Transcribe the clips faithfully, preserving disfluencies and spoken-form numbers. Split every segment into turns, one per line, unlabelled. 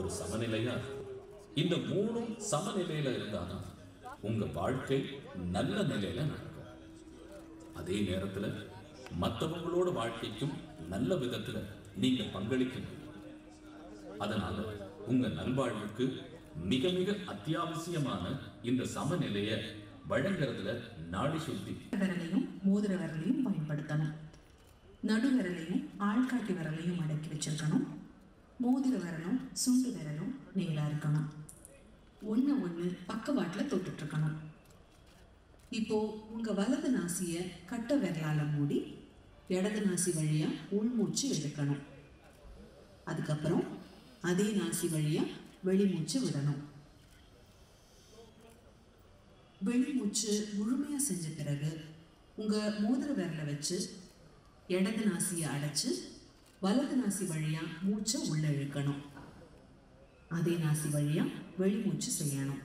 சமநிலையா இருக்கும். இந்த மூணும் சமநிலையில இருந்தானா உங்க வாழ்க்கை நல்ல நிலையில நடக்கும். அதே நேரத்துல மற்றவங்களோட வாழ்க்கைக்கும் நல்ல விதத்துல நீங்க பங்களிக்க முடியும். அதனால உங்க நல்வாழ்வுக்கு மிக மிக அத்தியாவசியமான இந்த சமநிலையை வழங்குறதுல நாடி சுத்தி
விரலையும் மோதிர விரலையும் பயன்படுத்தணும். நடு விரலையும் ஆள்காட்டி விரலையும் அடக்கி வச்சிருக்கணும். மோதிர விரலும் சுண்டு விரலும் நேரா இருக்கணும். ஒன்று ஒன்று பக்கவாட்டில் தொட்டுட்டு இருக்கணும். இப்போ உங்க வலது நாசிய கட்ட விரலால மூடி இடது நாசி வழியா உள்மூச்சு எடுக்கணும். அதுக்கப்புறம் அதே நாசி வழியா வெளிமூச்சு விடணும். வெளிமூச்சு முழுமையா செஞ்ச பிறகு உங்க மோதிர விரலை வச்சு இடது நாசியை அடைச்சு வலது நாசி வழியா மூச்சை உள்ள இழுக்கணும். அதே நாசி வழியா வெளிமூச்சு செய்யணும்.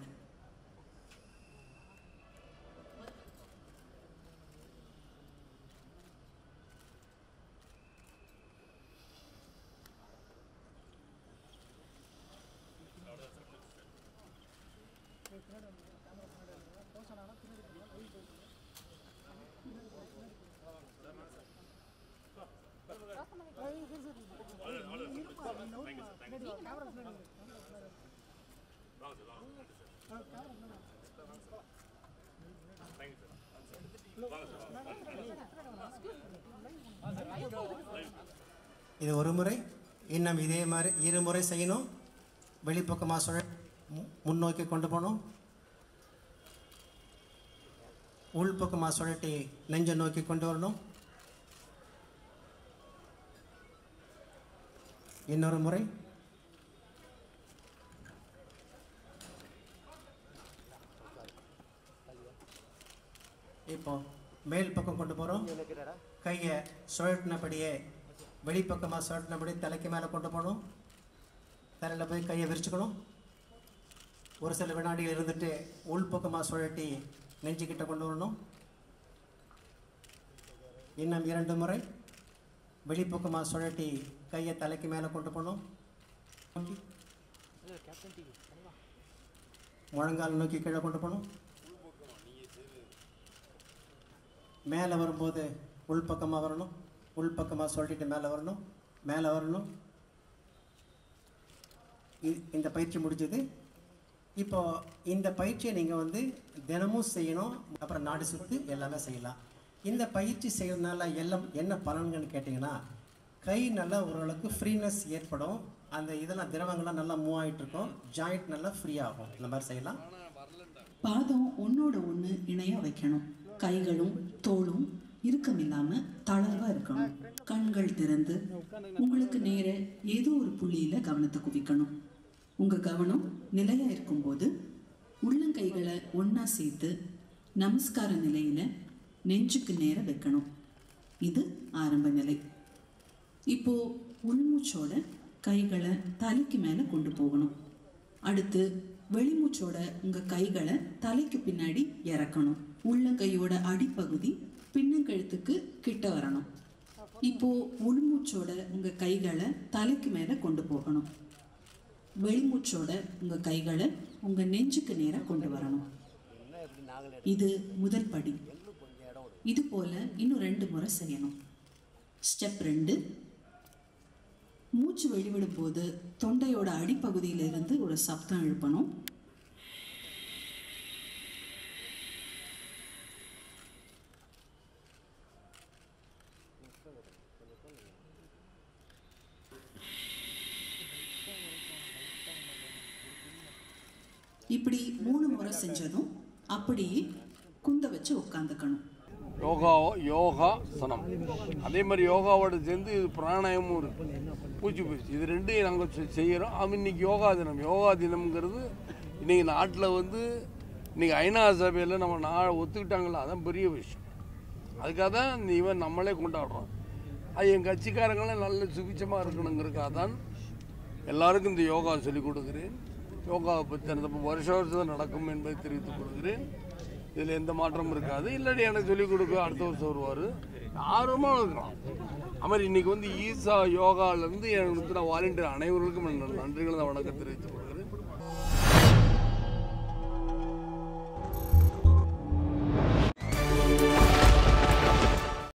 இது ஒரு முறை, இன்னும் இதே மாதிரி இருமுறை செய்யணும். வெளிப்பக்கமாக சுழ முன்னோக்கி கொண்டு போகணும். உள்பக்கமாக சுழட்டி நெஞ்சை நோக்கி கொண்டு வரணும். இன்னொரு முறை. இப்போ மேல் பக்கம் கொண்டு போகிறோம். கையை சுழட்டினபடியே வெளிப்பக்கமாக சுழட்டினபடி தலைக்கு மேலே கொண்டு போகணும். தலையில் போய் கையை விரிச்சுக்கணும். ஒரு சில வினாடிகள் இருந்துட்டு உள்பக்கமாக சுழட்டி நெஞ்சுக்கிட்ட கொண்டு வரணும். இன்னும் இரண்டு முறை. வெளிப்பக்கமாக சுழட்டி கையை தலைக்கு மேலே கொண்டு போகணும். முழங்கால் நோக்கி கீழே கொண்டு போகணும். மேலே வரும்போது உள்பக்கமாக வரணும். உள்பக்கமாக சொல்லிட்டு மேலே வரணும். மேலே வரணும். இந்த பயிற்சி முடிஞ்சது. இப்போ இந்த பயிற்சியை நீங்கள் வந்து தினமும் செய்யணும். அப்புறம் நாடு சுற்று எல்லாமே செய்யலாம். இந்த பயிற்சி செய்கிறதுனால எல்லாம் என்ன பலன்கள்னு கேட்டிங்கன்னா, கை நல்லா ஓரளவுக்கு ஃப்ரீனஸ் ஏற்படும். அந்த இதெல்லாம் திரவங்கள்லாம் நல்லா மூவ் ஆகிட்டு இருக்கும். ஜாயிண்ட் நல்லா ஃப்ரீ ஆகும். இந்த மாதிரி செய்யலாம்.
பாதம் ஒன்னோட ஒன்று இணையாக வைக்கணும். கைகளும் தோளும் இறுக்கம் இல்லாம தளர்வா இருக்கணும். கண்கள் திறந்து உங்களுக்கு நேர ஏதோ ஒரு புள்ளியில கவனத்தை குவிக்கணும். உங்க கவனம் நிலையா இருக்கும்போது உள்ளங்கைகளை ஒன்னா சேர்த்து நமஸ்கார நிலையில நெஞ்சுக்கு நேர வைக்கணும். இது ஆரம்ப நிலை. இப்போ உள்மூச்சோட கைகளை தலைக்கு மேல கொண்டு போகணும். அடுத்து வெளிமூச்சோட உங்க கைகளை தலைக்கு பின்னாடி இறக்கணும். உள்ளங்கையோட அடிப்பகுதி பின்னங்கழுத்துக்கு கிட்ட வரணும். இப்போ உள்மூச்சோட உங்க கைகளை தலைக்கு மேல கொண்டு போகணும். வெளிமூச்சோட உங்க கைகளை உங்க நெஞ்சுக்கு நேர கொண்டு வரணும். இது முதல் படி. இது போல இன்னும் ரெண்டு முறை செய்யணும். ஸ்டெப் ரெண்டு. மூச்சு வெளிவிடும் போது தொண்டையோட அடிப்பகுதியிலிருந்து ஒரு சப்தம் எழுப்பணும். இப்படி மூணு முறை செஞ்சதும் அப்படியே குந்த வச்சு உட்காந்துக்கணும்.
யோகா யோகாசனம் அதே மாதிரி யோகாவோட சேர்ந்து இது பிராணாயமும் இருக்குது. பூச்சி பூச்சி இது ரெண்டையும் நாங்கள் செய்கிறோம். அது இன்னைக்கு யோகா தினம். யோகா தினம்ங்கிறது இன்றைக்கி நாட்டில் வந்து இன்றைக்கி ஐநா சபையில் நம்ம நா ஒத்துக்கிட்டாங்களோ அதான் பெரிய விஷயம். அதுக்காக தான் இந்த இவன் நம்மளே கொண்டாடுறோம். அது என் கட்சிக்காரங்களாம் நல்ல சுபிச்சமாக இருக்கணுங்கிறதுக்காக தான் எல்லாருக்கும் இந்த யோகா சொல்லிக் கொடுக்குறேன். யோகாவை பற்றி அந்த வருஷ வருஷம் நடக்கும் என்பதை தெரிவித்துக் கொள்கிறேன். இதில் எந்த மாற்றமும் இருக்காது. இல்லாட்டி எனக்கு சொல்லிக் கொடுக்க அடுத்த வருஷம் வருவார். ஆர்வமாக இருக்கலாம். அது மாதிரி இன்றைக்கி வந்து ஈசா யோகாவிலேருந்து எனக்கு நான் வாலண்டியர் அனைவருக்கும் நன்றிகளை நான் வணக்கம் தெரிவித்துக் கொள்கிறேன்.